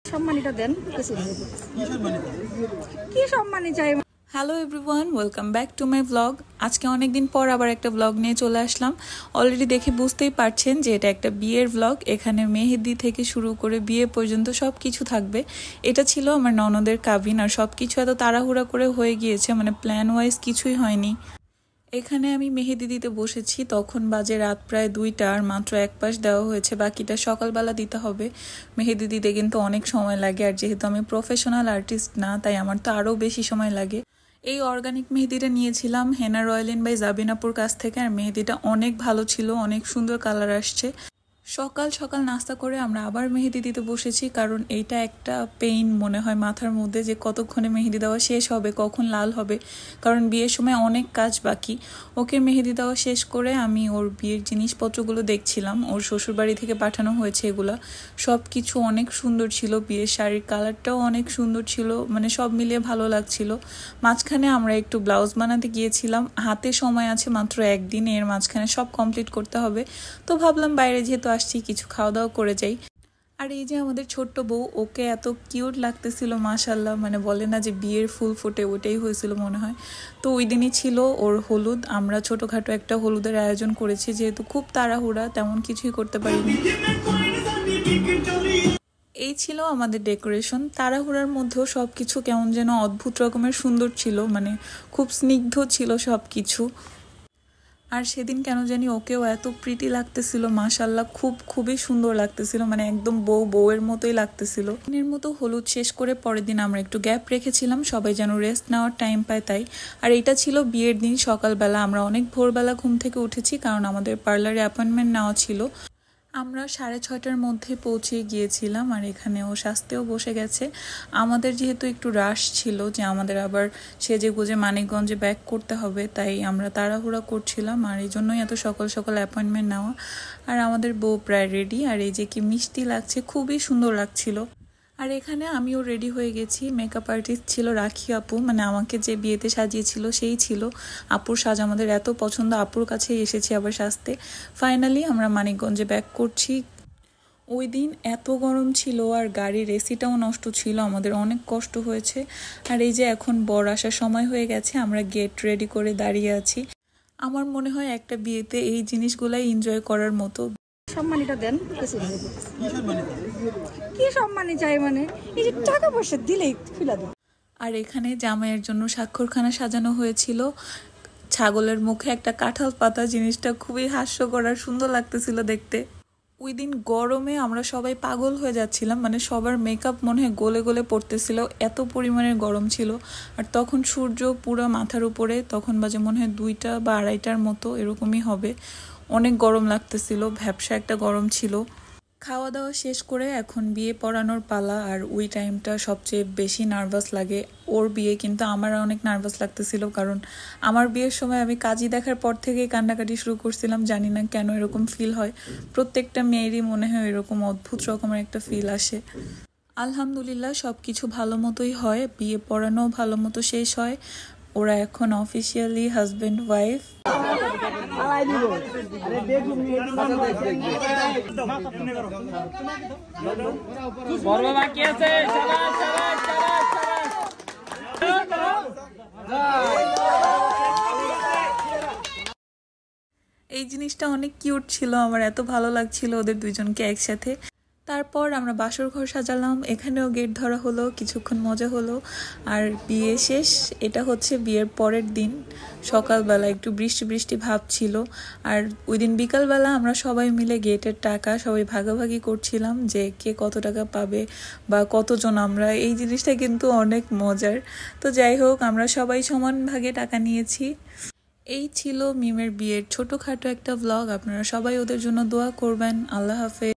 সম্মানিটা দেন কি সম্মানী চাই। Hello everyone, welcome back to my blog. আজকে অনেকদিন পর আবার একটা ব্লগ নিয়ে চলে আসলাম। অলরেডি দেখে বুঝতেই পারছেন যে এটা একটা বিয়ের ব্লগ। এখানে মেহেদি থেকে শুরু করে বিয়ে পর্যন্ত সব কিছু থাকবে। এটা ছিল আমার ননদের কাবিন, আর সব কিছু এত তাড়াহুড়া করে হয়ে গিয়েছে, মানে প্ল্যান ওয়াইজ কিছুই হয়নি। এখানে আমি মেহেদি দিতে বসেছি, তখন বাজে রাত প্রায় 2টা, আর মাত্র এক পাশ দেওয়া হয়েছে, বাকিটা সকালবেলা দিতে হবে। মেহেদি দিতে কিন্তু অনেক সময় লাগে, আর যেহেতু আমি প্রফেশনাল আর্টিস্ট না, তাই আমার তো আরও বেশি সময় লাগে। এই অর্গানিক মেহেদিটা নিয়েছিলাম হেনা রয়্যালিন বাই জাবিনাপুর কাছ থেকে, আর মেহেদিটা অনেক ভালো ছিল, অনেক সুন্দর কালার আসছে। সকাল সকাল নাস্তা করে আমরা আবার মেহেদি দিতে বসেছি, কারণ এইটা একটা পেইন মনে হয় মাথার মধ্যে যে কতক্ষণে মেহেদি দেওয়া শেষ হবে, কখন লাল হবে, কারণ বিয়ের সময় অনেক কাজ বাকি। ওকে মেহেদি দেওয়া শেষ করে আমি ওর বিয়ের জিনিসপত্রগুলো দেখছিলাম, ওর শ্বশুরবাড়ি থেকে পাঠানো হয়েছে এগুলা। সব কিছু অনেক সুন্দর ছিল, বিয়ের শাড়ির কালারটাও অনেক সুন্দর ছিল, মানে সব মিলিয়ে ভালো লাগছিল। মাঝখানে আমরা একটু ব্লাউজ বানাতে গিয়েছিলাম, হাতে সময় আছে মাত্র একদিন, এর মাঝখানে সব কমপ্লিট করতে হবে। তো ভাবলাম বাইরে যেহেতু আসছি কিছু খাওয়া দাওয়া করে যাই। আর এই যে আমাদের ছোট্ট বউ, ওকে এত কিউট লাগতেছিল মাশাল্লাহ, মানে বলে না যে বিয়ের ফুল ফোটে, ওটাই হয়েছিল মনে হয়। তো ওই দিনই ছিল ওর হলুদ। আমরা ছোটোখাটো একটা হলুদের আয়োজন করেছি, যেহেতু খুব তাড়াহুড়া, তেমন কিছুই করতে পারিনি। এই ছিল আমাদের ডেকোরেশন। তাড়াহুড়ার মধ্যেও সব কিছু কেমন যেন অদ্ভুত রকমের সুন্দর ছিল, মানে খুব স্নিগ্ধ ছিল সব কিছু। আর সেদিন কেন জানি ওকেও এত প্রিটি লাগতেছিল, মাশাল্লাহ খুবই সুন্দর লাগতেছিল, মানে একদম বউয়ের মতোই লাগতেছিল। দিনের মতো হলুদ শেষ করে পরের দিন আমরা একটু গ্যাপ রেখেছিলাম, সবাই যেন রেস্ট নেওয়ার টাইম পায় তাই। আর এটা ছিল বিয়ের দিন সকালবেলা। আমরা অনেক ভোরবেলা ঘুম থেকে উঠেছি, কারণ আমাদের পার্লারে অ্যাপয়েন্টমেন্ট নেওয়া ছিল। আমরা 6:30টার মধ্যে পৌঁছে গিয়েছিলাম, আর এখানে ও সাজতেও বসে গেছে। আমাদের যেহেতু একটু রাশ ছিল যে আমাদের আবার সেজে গুজে মানিকগঞ্জে ব্যাক করতে হবে, তাই আমরা তাড়াহুড়া করছিলাম, আর এই জন্যই এত সকাল সকাল অ্যাপয়েন্টমেন্ট নেওয়া। আর আমাদের বউ প্রায় রেডি, আর এই যে কি মিষ্টি লাগছে, খুবই সুন্দর লাগছিল। আর এখানে আমিও রেডি হয়ে গেছি। মেকআপ আর্টিস্ট ছিল রাখি আপু, মানে আমাকে যে বিয়েতে সাজিয়েছিল সেই ছিল। আপুর সাজ আমাদের এত পছন্দ, আপুর কাছেই এসেছি আবার সাজতে। ফাইনালি আমরা মানিকগঞ্জে ব্যাক করছি। ওই দিন এত গরম ছিল, আর গাড়ির এসিটাও নষ্ট ছিল, আমাদের অনেক কষ্ট হয়েছে। আর এই যে এখন বর আসার সময় হয়ে গেছে, আমরা গেট রেডি করে দাঁড়িয়ে আছি। আমার মনে হয় একটা বিয়েতে এই জিনিসগুলাই এনজয় করার মতো। সম্মানীটা দেন কি সম্মানী চাই, মানে এই যে টাকা পয়সা দিলেই খুলে দেন। আর এখানে জামাইয়ের জন্য স্বাক্ষরখানা সাজানো হয়েছিল, ছাগলের মুখে একটা কাঁঠাল পাতা, জিনিসটা খুবই হাস্যকর আর সুন্দর লাগতেছিল দেখতে। ওই দিন গরমে আমরা সবাই পাগল হয়ে যাচ্ছিলাম, মানে সবার মেকআপ মনে হয় গলে গলে পড়তেছিল, এত পরিমাণের গরম ছিল। আর তখন সূর্য পুরো মাথার উপরে, তখন বাজে মনে হয় 2টা বা 2:30টার মতো এরকমই হবে। অনেক গরম লাগতেছিল, ভ্যাপসা একটা গরম ছিল। খাওয়া দাওয়া শেষ করে এখন বিয়ে পড়ানোর পালা, আর ওই টাইমটা সবচেয়ে বেশি নার্ভাস লাগে। ওর বিয়ে কিন্তু আমার অনেক নার্ভাস লাগতেছিল, কারণ আমার বিয়ের সময় আমি কাজী দেখার পর থেকেই কান্নাকাটি শুরু করছিলাম, জানি না কেন এরকম ফিল হয়। প্রত্যেকটা মেয়েরই মনে হয় এরকম অদ্ভুত রকমের একটা ফিল আসে। আলহামদুলিল্লাহ সব কিছু ভালো মতোই হয়, বিয়ে পড়ানো ভালো মতো শেষ হয়। ওরা এখন অফিসিয়ালি হাজব্যান্ড ওয়াইফ। এই জিনিসটা অনেক কিউট ছিল, আমার এত ভালো লাগছিল ওদের দুইজনকে একসাথে। তারপর আমরা বাসর ঘর সাজালাম, এখানেও গেট ধরা হলো, কিছুক্ষণ মজা হলো, আর বিয়ে শেষ। এটা হচ্ছে বিয়ের পরের দিন সকালবেলা, একটু বৃষ্টি বৃষ্টি ভাব ছিল। আর ওই দিন বিকালবেলা আমরা সবাই মিলে গেটের টাকা সবাই ভাগাভাগি করছিলাম, যে কে কত টাকা পাবে বা কতজন আমরা। এই জিনিসটা কিন্তু অনেক মজার। তো যাই হোক, আমরা সবাই সমান ভাগে টাকা নিয়েছি। এই ছিল মিমের বিয়ের ছোটোখাটো একটা ব্লগ। আপনারা সবাই ওদের জন্য দোয়া করবেন। আল্লাহ হাফেজ।